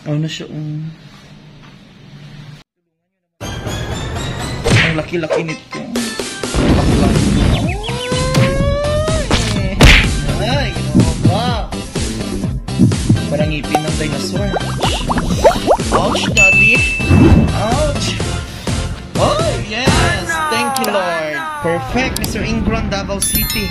Ano siya? Ang laki-laki nito. Baklang. Ay, wow. Parang ngipin ng dinosaur. Ouch, daddy. Ouch. Oh, yes. Thank you, Lord. Perfect, Mr. Ingron, Davao City.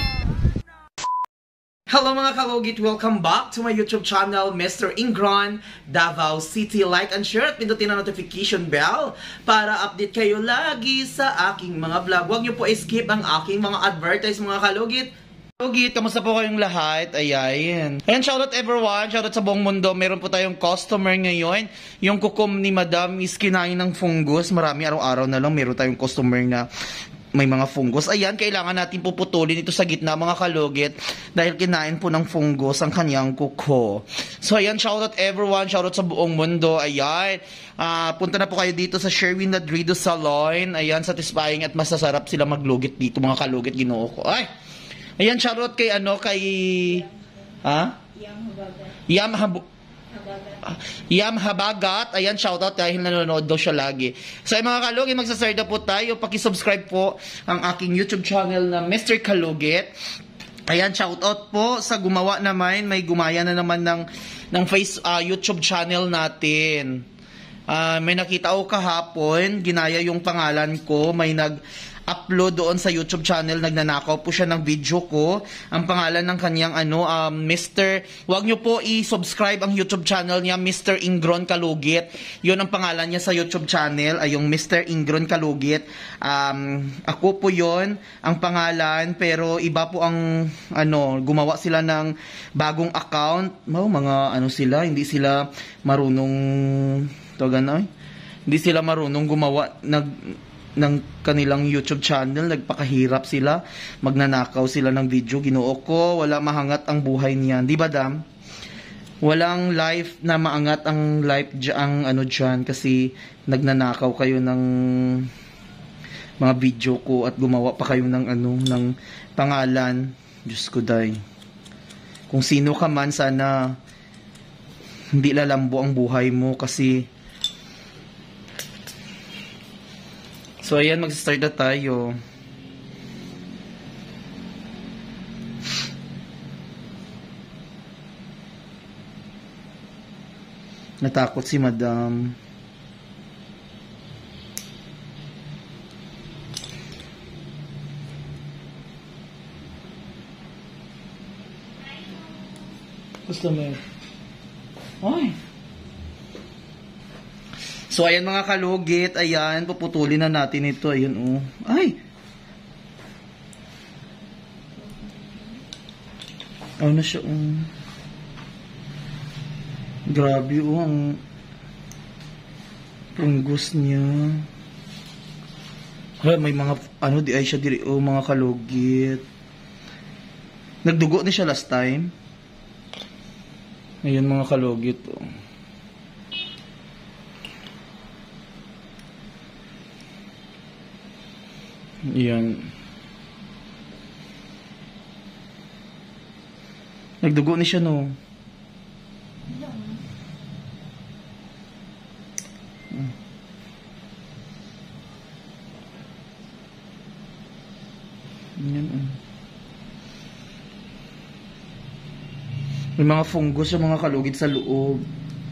Hello mga kalugit! Welcome back to my YouTube channel, Mr. Ingron, Davao City. Like and share at pindutin ang notification bell para update kayo lagi sa aking mga vlog. Huwag niyo po skip ang aking mga advertise mga kalugit. Kalugit, kamusta po kayong lahat? Ayan. Ayan, shoutout everyone. Shoutout sa buong mundo. Meron po tayong customer ngayon. Yung kukom ni Madam is kinain ng fungus. Marami araw-araw na lang meron tayong customer na may mga fungus. Ayan, kailangan natin puputulin ito sa gitna mga kalugit dahil kinain po ng fungus ang kanyang kuko. So ayan, shoutout everyone, shoutout sa buong mundo. Ayan, punta na po kayo dito sa Sherwin Ladrido Salon. Ayan, satisfying at masasarap sila maglugit dito mga kalugit, ginoo ko. Ay, ayan, shoutout kay Yam Habagat. Ayan, shoutout dahil nanonood daw siya lagi. So mga kalugit, magsasarda po tayo. Paki-subscribe po ang aking YouTube channel na Mr. Kalugit. Ayan, shoutout po sa gumawa naman. May gumaya na naman ng YouTube channel natin. May nakita ko kahapon, ginaya yung pangalan ko. May nag-upload doon sa YouTube channel, nagnanakaw po siya ng video ko. Ang pangalan ng kanyang wag nyo po i-subscribe ang YouTube channel niya, Mr. Ingron Kalugit. Yun ang pangalan niya sa YouTube channel, ay yung Mr. Ingron Kalugit. Ako po yun, ang pangalan, pero iba po ang gumawa sila ng bagong account. Sila, hindi sila marunong hindi sila marunong gumawa ng kanilang YouTube channel. Nagpakahirap sila, magnanakaw sila ng video. Ginoo ko, wala mahangat ang buhay niyan, di ba dam? Walang life na maangat ang life dyan kasi nagnanakaw kayo ng mga video ko at gumawa pa kayo ng ng pangalan. Diyos ko day, kung sino ka man, sana hindi lalambo ang buhay mo kasi. So ayan, mag-start na tayo. Natakot si Madam. Customer. Ay. So, ayan mga kalugit, ayan, puputulin na natin ito, ayun, oh. Ay! Ano siya, grabe, ang fungus niya. May mga, di ay siya diri, mga kalugit. Nagdugo na siya last time. Ayan mga kalugit, Yan. Nagdugo ni siya, no? Yan. May mga fungus sa mga kalugit sa loob.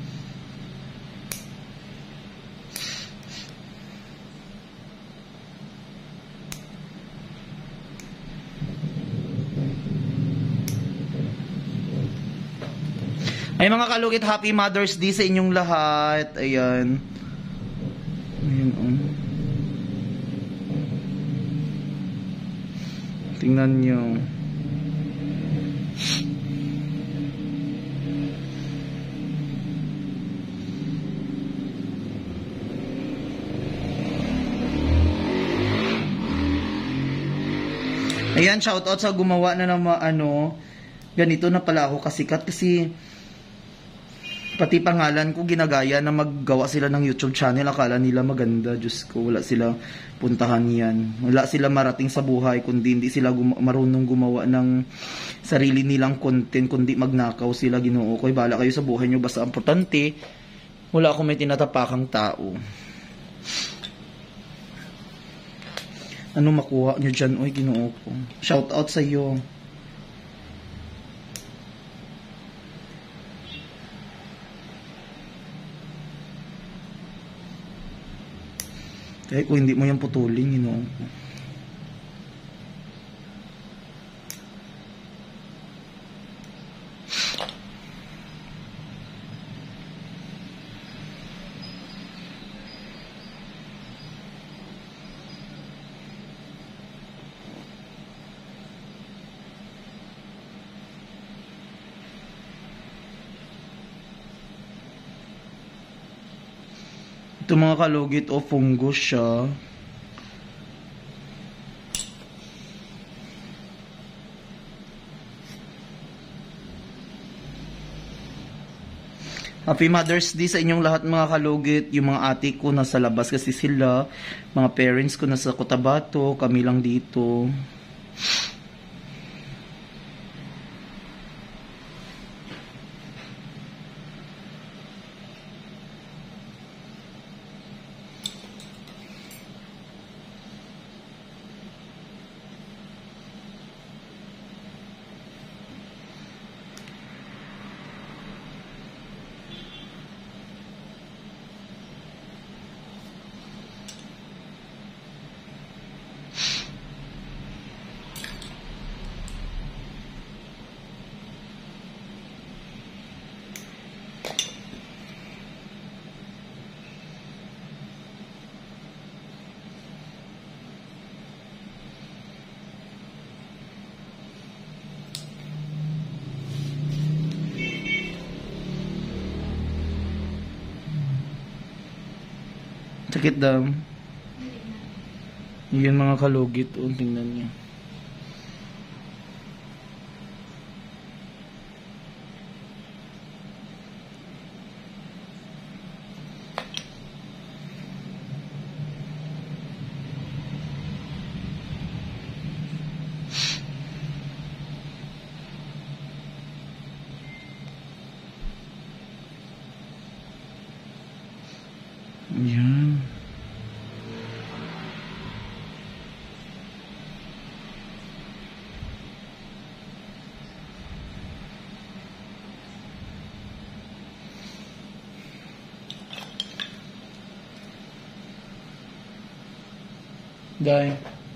Ay mga kalugit, Happy Mother's Day sa inyong lahat. Ayan. Ayan, tingnan nyo. Ayan, shoutout sa gumawa na ng ganito na pala ako kasikat kasi pati pangalan ko ginagaya na maggawa sila ng YouTube channel. Akala nila maganda. Diyos ko, wala sila puntahan yan. Wala sila marating sa buhay kundi hindi sila marunong gumawa ng sarili nilang content, kundi magnakaw sila. Ginoo ko, bahala kayo sa buhay nyo. Basta importante, Wala akong may tinatapakang tao. Ano makuha nyo dyan? Uy, Ginoo ko. Shout out sa iyo. Kaya kung hindi mo yung putulin, Ginoo ko. Ito mga kalugit o fungus siya. Happy Mother's Day sa inyong lahat mga kalugit. Yung mga ate ko nasa labas kasi sila. Mga parents ko nasa Cotabato. Kami lang dito. Sakit daw. Yun mga kalugit. O, tingnan niyo. Yan. Dahil.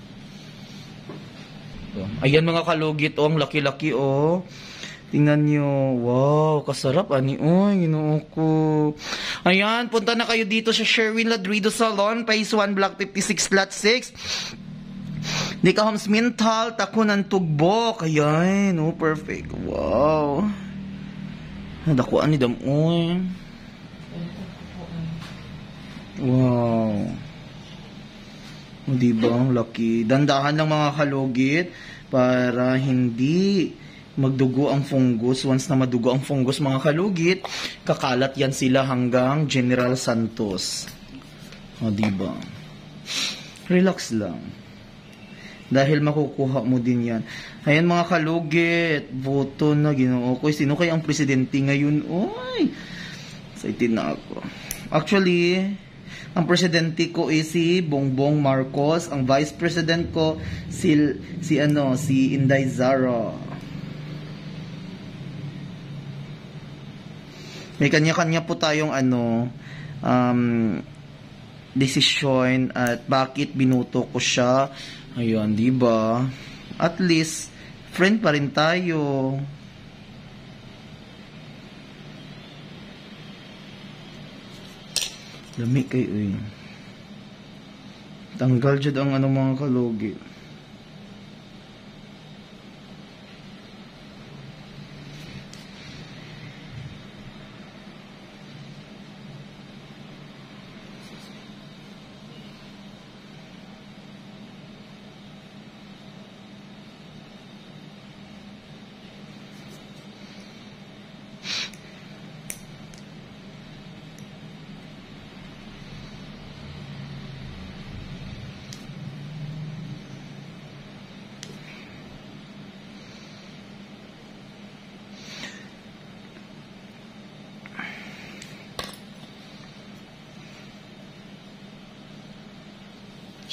Ayan mga kalugit, oh, ang laki-laki, oh. Tingnan nyo. Wow, kasarap, ani. Uy, Ginoo ko. Ayan, punta na kayo dito sa Sherwin Ladrido Salon, Phase 1, Block 56, Lot 6. Di ka Homes Mintal, Takunan Tugbok. Ayan, oh, perfect. Wow. Nadakuan ni Damoy. Wow. Diba, ang laki. Dandahan lang mga kalugit para hindi magdugo ang fungus. Once na madugo ang fungus mga kalugit, kakalat yan sila hanggang General Santos. O, diba? Relax lang. Dahil makukuha mo din yan. Ayan mga kalugit, boto na, Ginoo ko. Sino kaya ang presidente ngayon? Uy! Excited na ako. Actually, ang presidente ko is si Bongbong Marcos. Ang vice president ko si Inday Zara. May kanya-kanya po tayong desisyon at bakit binuto ko siya. Ayun, di ba? At least friend pa rin tayo. Lami kayo eh. Tanggal dyan ang mga kalugit.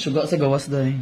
Suga sa gawas dahil.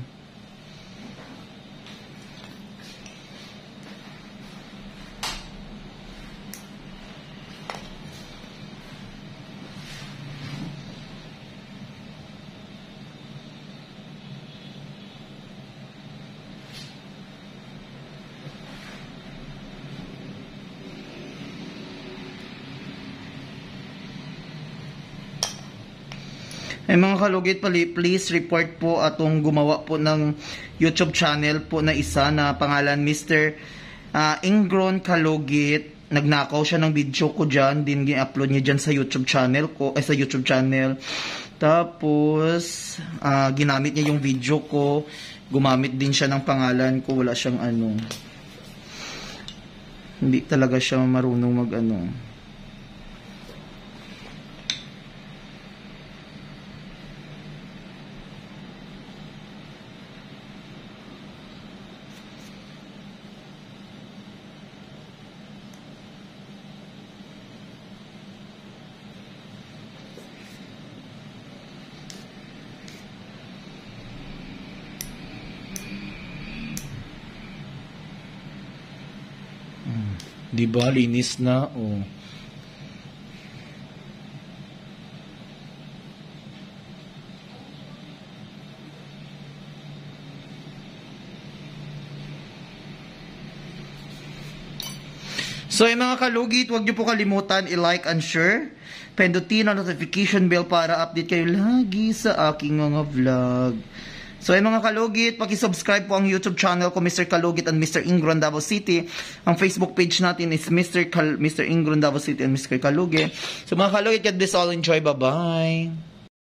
Ay mga kalugit, please report po atong gumawa po ng YouTube channel po na isa na pangalan Mr. Ingron Kalugit. Nagnakaw siya ng video ko dyan, din gi-upload niya dyan sa YouTube channel ko, sa YouTube channel. Tapos, ginamit niya yung video ko, gumamit din siya ng pangalan ko, wala siyang ano. Hindi talaga siya marunong mag ano. Di ba linis na oh. So yung mga kalugit, huwag niyo po kalimutan i-like and share. Pindutin ang notification bell para update kayo lagi sa aking mga vlog. So ay mga kalugit, paki-subscribe po ang YouTube channel ko, Mr. Kalugit and Mr. Ingron Davao City. Ang Facebook page natin is Mr. Ingron Davao City and Mr. Kalugit. So mga kalugit, God bless all, enjoy, bye-bye.